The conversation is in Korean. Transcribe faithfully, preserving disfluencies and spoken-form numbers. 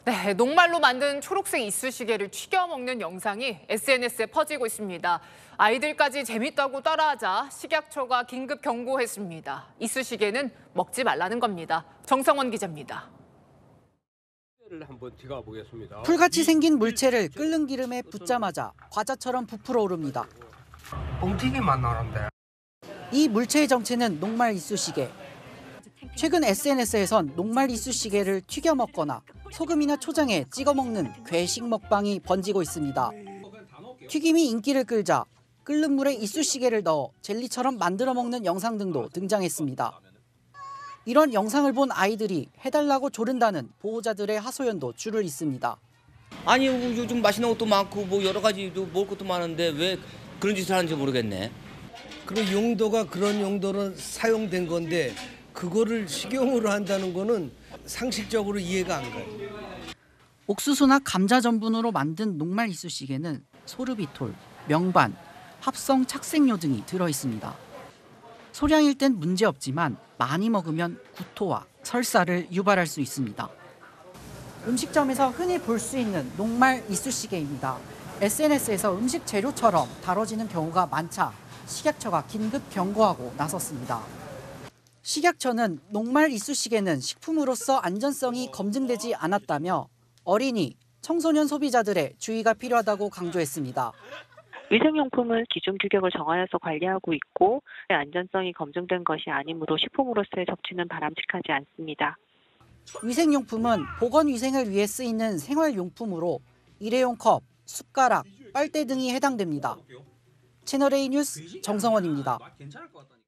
네, 녹말로 만든 초록색 이쑤시개를 튀겨 먹는 영상이 에스엔에스에 퍼지고 있습니다. 아이들까지 재밌다고 따라하자 식약처가 긴급 경고했습니다. 이쑤시개는 먹지 말라는 겁니다. 정성원 기자입니다. 한번 튀가 보겠습니다. 풀같이 생긴 물체를 끓는 기름에 붓자마자 과자처럼 부풀어 오릅니다. 뻥튀기 맛 나는데. 이 물체의 정체는 녹말 이쑤시개. 최근 에스엔에스에선 녹말 이쑤시개를 튀겨 먹거나 소금이나 초장에 찍어 먹는 괴식 먹방이 번지고 있습니다. 튀김이 인기를 끌자 끓는 물에 이쑤시개를 넣어 젤리처럼 만들어 먹는 영상 등도 등장했습니다. 이런 영상을 본 아이들이 해달라고 조른다는 보호자들의 하소연도 줄을 잇습니다. 아니 요즘 맛있는 것도 많고 뭐 여러 가지 먹을 것도 많은데 왜 그런 짓을 하는지 모르겠네. 그런 용도가 그런 용도로 사용된 건데 그거를 식용으로 한다는 거는 상식적으로 이해가 안 가요. 옥수수나 감자 전분으로 만든 녹말 이쑤시개는 소르비톨, 명반, 합성 착색료 등이 들어있습니다. 소량일 땐 문제없지만 많이 먹으면 구토와 설사를 유발할 수 있습니다. 음식점에서 흔히 볼 수 있는 녹말 이쑤시개입니다. 에스엔에스에서 음식 재료처럼 다뤄지는 경우가 많자 식약처가 긴급 경고하고 나섰습니다. 식약처는 녹말 이쑤시개는 식품으로서 안전성이 검증되지 않았다며 어린이, 청소년 소비자들의 주의가 필요하다고 강조했습니다. 위생용품은 기준 규격을 정하여서 관리하고 있고 안전성이 검증된 것이 아니므로 식품으로서의 섭취는 바람직하지 않습니다. 위생용품은 보건위생을 위해 쓰이는 생활용품으로 일회용 컵, 숟가락, 빨대 등이 해당됩니다. 채널A 뉴스 정성원입니다.